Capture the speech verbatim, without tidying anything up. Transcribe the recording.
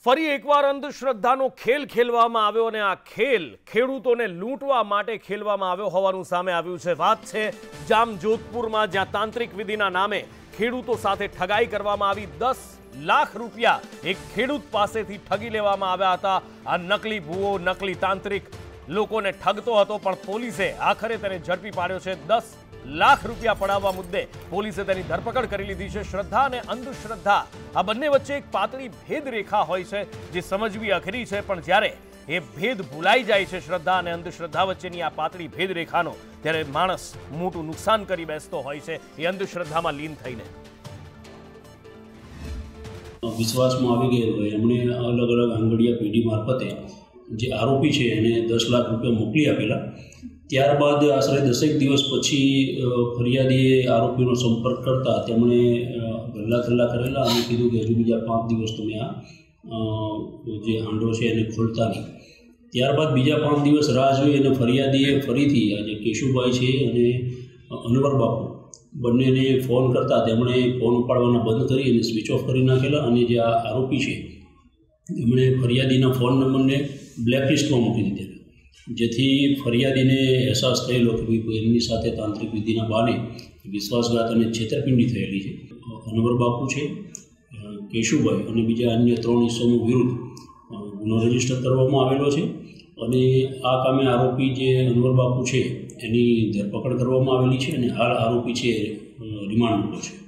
ફરી એકવાર અંધશ્રદ્ધાનો ખેલ ખેલવામાં આવ્યો અને આ ખેલ ખેડૂતોને લૂંટવા માટે ખેલવામાં આવ્યો હોવાનું સામે આવ્યું છે। વાત છે જામજોધપુરમાં, જ્યાં તાંત્રિક વિધિના નામે ખેડૂતો સાથે ઠગાઈ કરવામાં આવી। દસ લાખ રૂપિયા એક ખેડૂત પાસેથી ઠગી લેવામાં આવ્યા હતા। આ નકલી ભૂવો, નકલી તાંત્રિક લોકોને ઠગતો હતો, પણ પોલીસે આખરે તેને ઝડપી પાડ્યો છે। દસ લાખ રૂપિયા પડાવવા મુદ્દે પોલીસે તેની ધરપકડ કરી લીધી છે। શ્રદ્ધા અને અંધશ્રદ્ધા આ બંને વચ્ચે એક પાતળી ભેદ રેખા હોય છે જે સમજવી અઘરી છે, પણ જ્યારે એ ભેદ ભૂલાઈ જાય છે શ્રદ્ધા અને અંધશ્રદ્ધા વચ્ચેની આ પાતળી ભેદ રેખાનો, ત્યારે માણસ મોટું નુકસાન કરી બેસતો હોય છે એ અંધશ્રદ્ધામાં લીન થઈને। વિશ્વાસમાં આવી ગયેલો હોય એમણે અલગ અલગ આંગળીયા પેઢી મારફતે જે આરોપી છે એને દસ લાખ રૂપિયા મોકલી આપેલા। ત્યારબાદ આશરે દસેક દિવસ પછી ફરિયાદીએ આરોપીનો સંપર્ક કરતા તેમણે ગલ્લા થલ્લા કરેલા અને કીધું કે હજુ બીજા પાંચ દિવસ તમે આ જે હાંડો છે એને ખોલતા નહીં। ત્યારબાદ બીજા પાંચ દિવસ રાહ જોઈ અને ફરિયાદીએ ફરીથી આ જે કેશુભાઈ છે અને અનવર બાપુ બંનેને ફોન કરતા તેમણે ફોન ઉપાડવાના બંધ કરી અને સ્વિચ ઓફ કરી નાખેલા। અને જે આ આરોપી છે એમણે ફરિયાદીના ફોન નંબરને બ્લેકલિસ્ટમાં મૂકી દીધેલા, જેથી ફરિયાદીને અહેસાસ થયેલો કે ભાઈ એમની સાથે તાંત્રિક વિધિના બહાને વિશ્વાસઘાત અને છેતરપિંડી થયેલી છે। અનવર બાપુ છે, કેશુભાઈ અને બીજા અન્ય ત્રણ ઇસમો વિરુદ્ધ ગુનો રજીસ્ટર કરવામાં આવેલો છે અને આ કામે આરોપી જે અનવર બાપુ છે એની ધરપકડ કરવામાં આવેલી છે અને હાલ આરોપી છે રિમાન્ડ ઉપર છે।